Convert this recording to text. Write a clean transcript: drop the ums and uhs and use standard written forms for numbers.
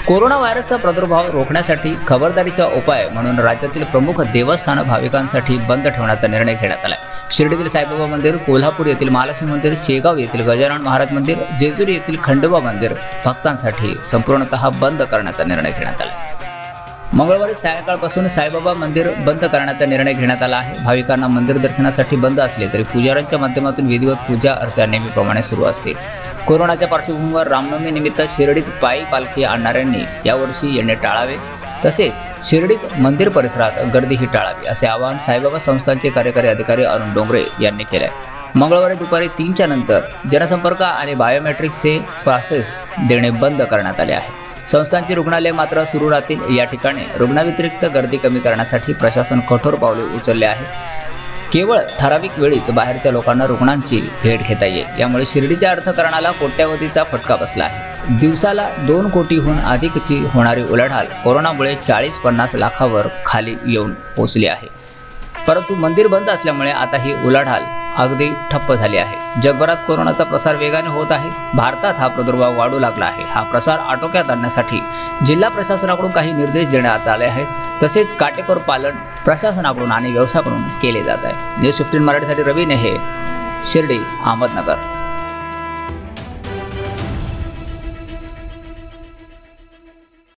Corona व्हायरसचा प्रादुर्भाव रोखण्यासाठी खबरदारीचा उपाय म्हणून राज्यातील प्रमुख देवस्थान भाविकांसाठी बंद ठेवण्याचा निर्णय घेण्यात आला आहे। शिर्डीतील साईबाबा मंदिर, कोल्हापूर येथील महालक्ष्मी मंदिर, शेगाव येथील गजानन महाराज मंदिर, जेजुरी येथील खंडोबा मंदिर भक्तांसाठी संपूर्णतः बंद करण्याचा निर्णय घेण्यात आला आहे। मंगळवारी सायंकाळपासून साईबाबा मंदिर बंद करण्याचा निर्णय घेण्यात आला आहे। भाविकांना मंदिर दर्शनासाठी बंद असले तरी पुजाऱ्यांच्या माध्यमातून विधिवत पूजा अर्चा नेहमीप्रमाणे सुरू असतील। कोरोनाच्या पार्श्वभूमीवर रामनवमी निमित्त शिर्डीत पायी पालखी आणणाऱ्यांनी यावर्षी येणे टाळावे, तसेच शिर्डीत मंदिर परिसरात गर्दीही टाळावी असे आवाहन साईबाबा संस्थानचे कार्यकारी अधिकारी अरुण डोंगरे यांनी केले आहे। मंगळवारी दुपारी 3च्या नंतर जनसंपर्क आणि बायोमेट्रिकचे पासेस देणे बंद करण्यात आले आहे। संस्थांची रुग्णालय मात्र सुरू राहतील। या ठिकाणी रुग्णाव्यतिरिक्त गर्दी कमी करण्यासाठी प्रशासन कठोर पावले उचलले आहे। केवळ ठराविक वेळीच बाहेरच्या लोकांना रुग्णांची भेट घेता येईल। यामुळे शिर्डीच्या अर्थकारणाला कोट्यवधीचा फटका बसला आहे। दिवसाला 2 कोटीहून अधिकची होणारी उलाढाल कोरोनामुळे 40-50 लाखावर खाली येऊन पोहोचली आहे। परंतु मंदिर बंद असल्यामुळे आता ही उलाढाल अगदी ठप्प झाली आहे। जगभरात कोरोनाचा प्रसार वेगाने होत आहे। भारतात हा प्रादुर्भाव वाढू लागला आहे। हा प्रसार आटोक्यात आणण्यासाठी जिल्हा प्रशासनाकडून काही निर्देश देण्यात आले आहेत। तसेच काटेकोर पालन प्रशासनाकडून आणि व्यवसायाकडून केले जात आहे। न्यूज 15 मराठीसाठी रवी नेहे, शिर्डी, अहमदनगर।